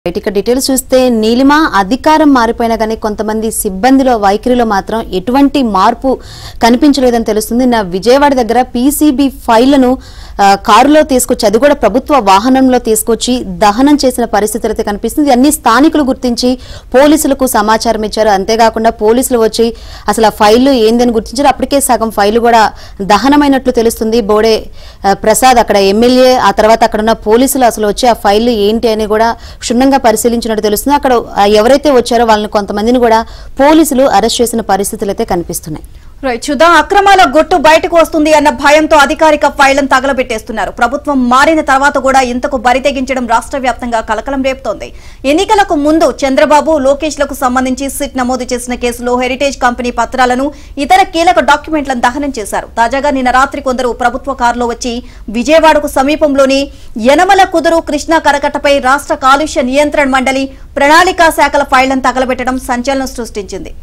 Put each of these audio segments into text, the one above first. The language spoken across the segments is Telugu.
ఇక డీటెయిల్స్ చూస్తే నీలిమ అధికారం మారిపోయినా కానీ కొంతమంది సిబ్బందిలో వైఖరిలో మాత్రం ఎటువంటి మార్పు కనిపించలేదని తెలుస్తుంది. నా విజయవాడ దగ్గర పీసీబీ ఫైళ్లను కారులో తీసుకొచ్చి అది కూడా ప్రభుత్వ వాహనంలో తీసుకొచ్చి దహనం చేసిన పరిస్థితులు అయితే కనిపిస్తుంది. అన్ని స్థానికులు గుర్తించి పోలీసులకు సమాచారం ఇచ్చారు. అంతేకాకుండా పోలీసులు వచ్చి అసలు ఆ ఫైళ్లు ఏందని గుర్తించారు. అప్పటికే సగం ఫైళ్లు కూడా దహనమైనట్లు తెలుస్తుంది. బోడే ప్రసాద్ అక్కడ ఎమ్మెల్యే, ఆ తర్వాత అక్కడ ఉన్న పోలీసులు అసలు వచ్చి ఆ ఫైళ్లు ఏంటి అని కూడా క్షుణ్ణంగా పరిశీలించినట్టు తెలుస్తుంది. అక్కడ ఎవరైతే వచ్చారో వాళ్ళని కొంతమందిని కూడా పోలీసులు అరెస్ట్ చేసిన పరిస్థితులు అయితే కనిపిస్తున్నాయి. చూద్దాం. అక్రమాల గుట్టు బయటకు వస్తుంది అన్న భయంతో అధికారిక ఫైళ్లను తగలబెట్టేస్తున్నారు. ప్రభుత్వం మారిన తర్వాత కూడా ఇంతకు బరితెగించడం రాష్ట్ర వ్యాప్తంగా కలకలం రేపుతోంది. ఎన్నికలకు ముందు చంద్రబాబు, లోకేష్ లకు సంబంధించి సిట్ నమోదు చేసిన కేసులో హెరిటేజ్ కంపెనీ పత్రాలను, ఇతర కీలక డాక్యుమెంట్లను దహనం చేశారు. తాజాగా నిన్న రాత్రి కొందరు ప్రభుత్వ కారులో వచ్చి విజయవాడకు సమీపంలోని యనమల కుదురు కృష్ణా కరకట్టపై రాష్ట్ర కాలుష్య నియంత్రణ మండలి ప్రణాళికా శాఖల ఫైళ్లను తగలబెట్టడం సంచలనం సృష్టించింది.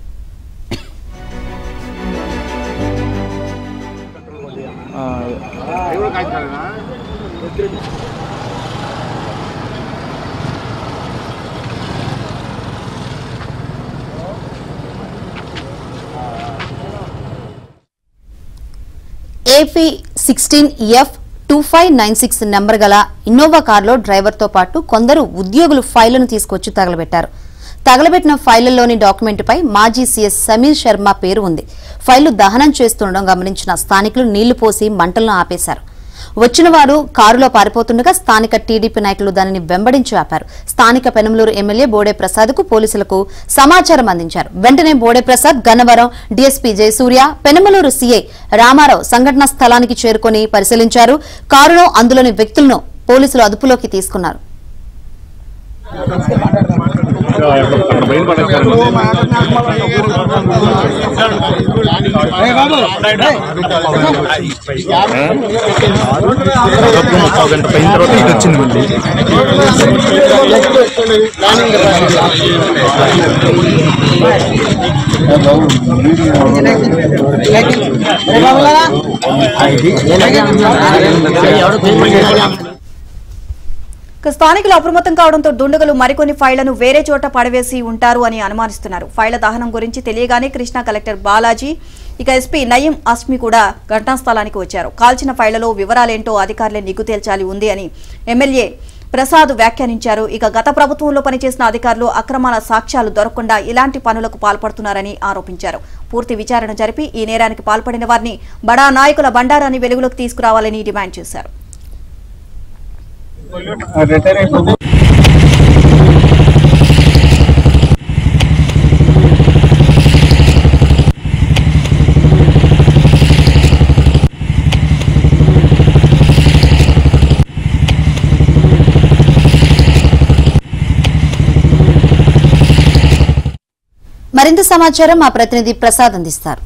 AP16F2596 నెంబర్ గల ఇన్నోవా కారులో డ్రైవర్తో పాటు కొందరు ఉద్యోగులు ఫైళ్లను తీసుకొచ్చి తగలబెట్టారు. తగలబెట్టిన ఫైళ్లలోని డాక్యుమెంట్పై మాజీ సీఎస్ సమీర్ శర్మ పేరు ఉంది. ఫైళ్లు దహనం చేస్తుండడం గమనించిన స్థానికులు నీళ్లు పోసి మంటలను ఆపేశారు. వచ్చిన వారు కారులో పారిపోతుండగా స్థానిక టీడీపీ నాయకులు దానిని వెంబడించి ఆపారు. స్థానిక పెనమలూరు ఎమ్మెల్యే బోడే ప్రసాద్ కు పోలీసులకు సమాచారం అందించారు. వెంటనే బోడే ప్రసాద్, గన్నవరం డీఎస్పీ జయసూర్య, పెనమలూరు సీఐ రామారావు సంఘటనా స్థలానికి చేరుకుని పరిశీలించారు. కారులో అందులోని వ్యక్తులను పోలీసులు అదుపులోకి తీసుకున్నారు. స్థానికులు అప్రమత్తం కావడంతో దుండగులు మరికొన్ని ఫైళ్లను వేరే చోట పడవేసి ఉంటారు అని అనుమానిస్తున్నారు. ఫైళ్ల దహనం గురించి తెలియగానే కృష్ణా కలెక్టర్ బాలాజీ, ఇక ఎస్పీ నయీం అస్మి కూడా ఘటనా స్థలానికి వచ్చారు. కాల్చిన ఫైళ్లలో వివరాలేంటో అధికారులే నిగ్గు తేల్చాలి ఉంది అని ఎమ్మెల్యే ప్రసాద్ వ్యాఖ్యానించారు. ఇక గత ప్రభుత్వంలో పనిచేసిన అధికారులు అక్రమాల సాక్ష్యాలు దొరకకుండా ఇలాంటి పనులకు పాల్పడుతున్నారని ఆరోపించారు. పూర్తి విచారణ జరిపి ఈ నేరానికి పాల్పడిన వారిని బడా నాయకుల బండారాన్ని వెలుగులోకి తీసుకురావాలని డిమాండ్ చేశారు. మరింత సమాచారం మా ప్రతినిధి ప్రసాద్ అందిస్తారు.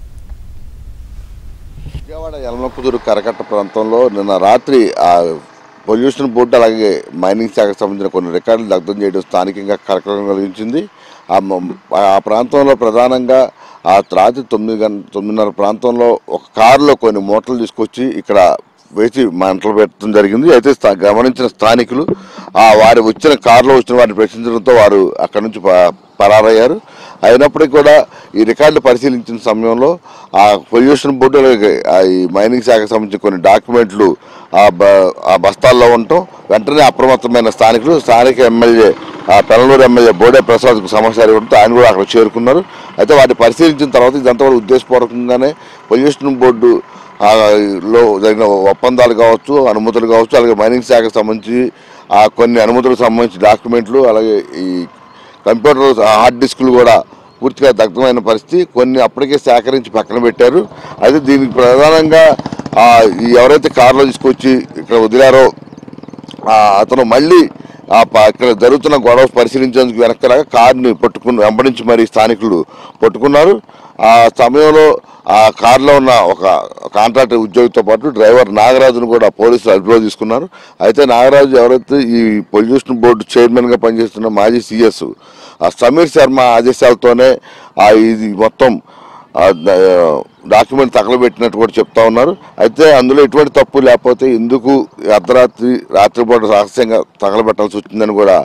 విజయవాడ యలమకుదురు కరకట్ట ప్రాంతంలో నిన్న రాత్రి పొల్యూషన్ బోర్డు అలాగే మైనింగ్ శాఖకు సంబంధించిన కొన్ని రికార్డులు దగ్ధం చేయడం స్థానికంగా కలకలం కలిగించింది. ఆ ప్రాంతంలో ప్రధానంగా ఆ రాత్రి 9:30 ప్రాంతంలో ఒక కారులో కొన్ని మూటలు తీసుకొచ్చి ఇక్కడ వేసి మంటలు పెట్టడం జరిగింది. అయితే గమనించిన స్థానికులు వారు వచ్చిన కారులో వచ్చిన వారిని ప్రశ్నించడంతో వారు అక్కడి నుంచి పరారయ్యారు. అయినప్పటికీ కూడా ఈ రికార్డులు పరిశీలించిన సమయంలో ఆ పొల్యూషన్ బోర్డు ఈ మైనింగ్ శాఖకు సంబంధించిన కొన్ని డాక్యుమెంట్లు ఆ బస్తాల్లో ఉండటం వెంటనే అప్రమత్తమైన స్థానికులు స్థానిక ఎమ్మెల్యే పెనమలూరు ఎమ్మెల్యే బోడే ప్రసాద్కు సమాచారం ఇవ్వడంతో ఆయన కూడా అక్కడ చేరుకున్నారు. అయితే వాటిని పరిశీలించిన తర్వాత ఇదంతా కూడా ఉద్దేశపూర్వకంగానే పొల్యూషన్ బోర్డు లో జరిగిన ఒప్పందాలు కావచ్చు, అనుమతులు కావచ్చు, అలాగే మైనింగ్ శాఖకు సంబంధించి కొన్ని అనుమతులకు సంబంధించి డాక్యుమెంట్లు, అలాగే ఈ కంప్యూటర్ హార్డ్ డిస్కులు కూడా పూర్తిగా దగ్ధమైన పరిస్థితి. కొన్ని అప్పటికే సేకరించి పక్కన పెట్టారు. అయితే దీనికి ప్రధానంగా ఎవరైతే కారులో తీసుకొచ్చి ఇక్కడ వదిలారో అతను మళ్ళీ ఇక్కడ జరుగుతున్న గొడవ పరిశీలించేందుకు వెనక్కలాగా కారుని వెంబడించి మరి స్థానికులు పట్టుకున్నారు. ఆ సమయంలో ఆ కారులో ఉన్న ఒక కాంట్రాక్టర్ ఉద్యోగితో పాటు డ్రైవర్ నాగరాజును కూడా పోలీసులు అదుపులో తీసుకున్నారు. అయితే నాగరాజు ఎవరైతే ఈ పొల్యూషన్ బోర్డు చైర్మన్గా పనిచేస్తున్న మాజీ సీఎస్ సమీర్ శర్మ ఆదేశాలతోనే ఇది మొత్తం డాక్యుమెంట్ తగలబెట్టినట్టు కూడా చెప్తా ఉన్నారు. అయితే అందులో ఎటువంటి తప్పు లేకపోతే ఎందుకు అర్ధరాత్రి రాత్రిపూట రహస్యంగా తగలబెట్టాల్సి వచ్చిందని కూడా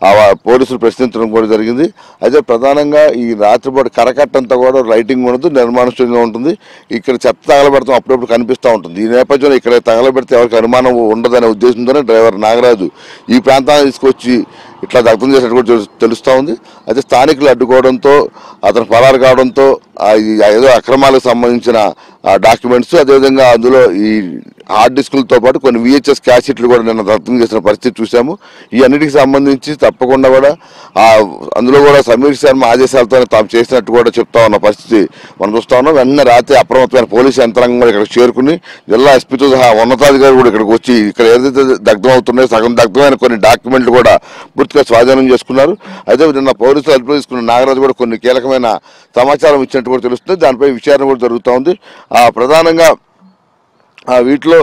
పోలీసులు ప్రశ్నించడం కూడా జరిగింది. అయితే ప్రధానంగా ఈ రాత్రిపాటు కరకట్టంతా కూడా లైటింగ్ ఉండదు, నిర్మానుష్యంగా ఉంటుంది. ఇక్కడ చెత్త తగలబెడతాం అప్పుడప్పుడు కనిపిస్తూ ఉంటుంది. ఈ నేపథ్యంలో ఇక్కడ తగలబెడితే ఎవరికి అనుమానం ఉండదనే ఉద్దేశంతోనే డ్రైవర్ నాగరాజు ఈ ప్రాంతాన్ని తీసుకొచ్చి ఇట్లా దగ్ధం చేసినట్టు కూడా తెలుస్తూ ఉంది. అయితే స్థానికులు అడ్డుకోవడంతో అతను పరారు కావడంతో ఏదో అక్రమాలకు సంబంధించిన డాక్యుమెంట్స్, అదేవిధంగా అందులో ఈ హార్డ్ డిస్కులతో పాటు కొన్ని VHS క్యాసెట్లు కూడా నిన్న దగ్ధం చేసిన పరిస్థితి చూసాము. ఈ అన్నిటికి సంబంధించి తప్పకుండా కూడా అందులో కూడా సమీర్ శర్మ ఆదేశాలతో తాము చేసినట్టు కూడా చెప్తా ఉన్న పరిస్థితి మనం చూస్తా ఉన్నాం. వెంటనే రాత్రి అప్రమత్తమైన పోలీసు యంత్రాంగం కూడా ఇక్కడికి చేరుకుని జిల్లా ఎస్పీతో సహా ఉన్నతాధికారులు కూడా ఇక్కడికి వచ్చి ఇక్కడ ఏదైతే దగ్ధం అవుతున్నాయో సగం దగ్ధమైన కొన్ని డాక్యుమెంట్లు కూడా పూర్తిగా స్వాధీనం చేసుకున్నారు. అయితే నిన్న పోలీసులు అదుపులో తీసుకున్న నాగరాజు కూడా కొన్ని కీలకమైన సమాచారం ఇచ్చినట్టు కూడా తెలుస్తుంది. దానిపై విచారణ కూడా జరుగుతూ ఉంది. ప్రధానంగా వీటిలో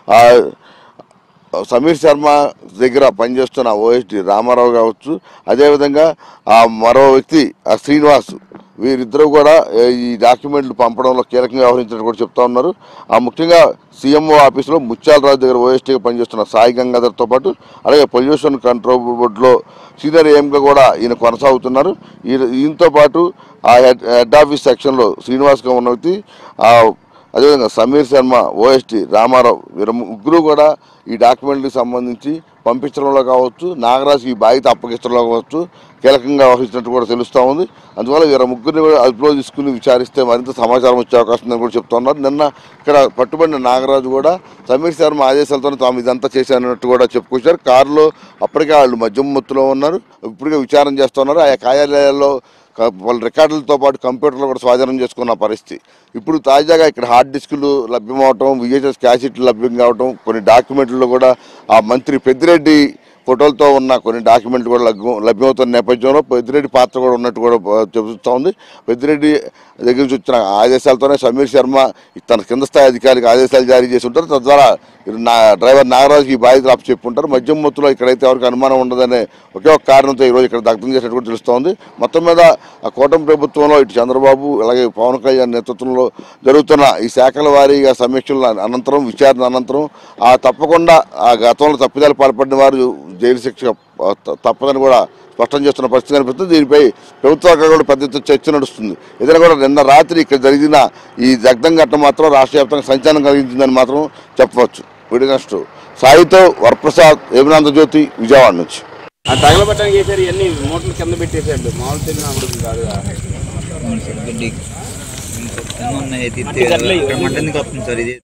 సమీర్ శర్మ దగ్గర పనిచేస్తున్న OSD రామారావు కావచ్చు, అదేవిధంగా మరో వ్యక్తి శ్రీనివాస్, వీరిద్దరూ కూడా ఈ డాక్యుమెంట్లు పంపడంలో కీలకంగా వ్యవహరించినట్టు కూడా చెప్తా ఉన్నారు. ముఖ్యంగా CMO ఆఫీసులో ముత్యాలరాజు దగ్గర OSDగా పనిచేస్తున్న సాయి గంగాధర్తో పాటు అలాగే పొల్యూషన్ కంట్రోల్ బోర్డులో సీనియర్ AM-గా కూడా ఈయన కొనసాగుతున్నారు. ఈయనతో పాటు హెడ్ ఆఫీస్ సెక్షన్లో శ్రీనివాస్గా ఉన్న వ్యక్తి, అదేవిధంగా సమీర్ శర్మ, OSD రామారావు, వీరు ముగ్గురు కూడా ఈ డాక్యుమెంట్కి సంబంధించి పంపించడంలో కావచ్చు, నాగరాజు ఈ బాధ్యత అప్పగించడంలో కావచ్చు కీలకంగా వ్యవహరించినట్టు కూడా తెలుస్తూ ఉంది. అందువల్ల వీరు ముగ్గురిని కూడా అదుపులో తీసుకుని విచారిస్తే మరింత సమాచారం వచ్చే అవకాశం ఉందని కూడా చెప్తా ఉన్నారు. నిన్న ఇక్కడ పట్టుబడిన నాగరాజు కూడా సమీర్ శర్మ ఆదేశాలతో తాము ఇదంతా చేశానన్నట్టు కూడా చెప్పుకొచ్చారు. కారులో అప్పటికే వాళ్ళు మద్యం మత్తులో ఉన్నారు, ఇప్పటికే విచారణ చేస్తున్నారు. ఆయా కార్యాలయాల్లో వాళ్ళ రికార్డులతో పాటు కంప్యూటర్లు కూడా స్వాధీనం చేసుకున్న పరిస్థితి. ఇప్పుడు తాజాగా ఇక్కడ హార్డ్ డిస్కులు లభ్యమవటం, VHS క్యాసెట్లు లభ్యం కావటం, కొన్ని డాక్యుమెంట్లు కూడా మంత్రి పెద్దిరెడ్డి ఫోటోలతో ఉన్న కొన్ని డాక్యుమెంట్లు కూడా లభ్యమవుతున్న నేపథ్యంలో పెద్దిరెడ్డి పాత్ర కూడా ఉన్నట్టు కూడా చెబుతూ ఉంది. పెద్దిరెడ్డి దగ్గర నుంచి వచ్చిన ఆదేశాలతోనే సమీర్ శర్మ తన కింద స్థాయి అధికారికి ఆదేశాలు జారీ చేసి ఉంటారు. తద్వారా డ్రైవర్ నాగరాజుకి ఈ బాధ్యతలు అప్పచెప్పుంటారు. మద్యం మత్తులో ఇక్కడైతే ఎవరికి అనుమానం ఉండదనే ఒకే ఒక కారణంతో ఈరోజు ఇక్కడ దగ్ధం చేసినట్టు కూడా తెలుస్తోంది. మొత్తం మీద కూటమి ప్రభుత్వంలో ఇటు చంద్రబాబు అలాగే పవన్ కళ్యాణ్ నేతృత్వంలో జరుగుతున్న ఈ శాఖల వారీగా సమీక్షల అనంతరం, విచారణ అనంతరం తప్పకుండా గతంలో తప్పిదాలు పాల్పడిన వారు జైలు శిక్ష తప్పదని కూడా స్పష్టం చేస్తున్న పరిస్థితి కనిపిస్తుంది. దీనిపై ప్రభుత్వం కూడా పెద్ద ఎత్తున చర్చ నడుస్తుంది. ఏదైనా కూడా నిన్న రాత్రి ఇక్కడ జరిగిన ఈ దగ్ధం ఘటన మాత్రం రాష్ట్ర వ్యాప్తంగా సంచలనం కలిగించిందని మాత్రం చెప్పవచ్చు. వీడియోస్ట్ సాయితో వరప్రసాద్, ఏమనాంధ్రజ్యోతి, విజయవాడ నుంచి. తగలబట్టడానికి వేసారు, ఇవన్నీ మూటలు కింద పెట్టేసాడు. మామూలు తెలియదు కాదు.